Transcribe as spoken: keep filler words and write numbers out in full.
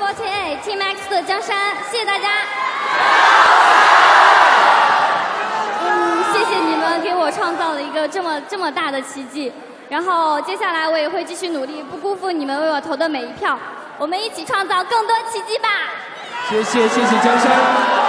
四十八 Team X 的江山，谢谢大家。嗯，谢谢你们给我创造了一个这么这么大的奇迹。然后接下来我也会继续努力，不辜负你们为我投的每一票。我们一起创造更多奇迹吧！ 谢谢谢谢江山。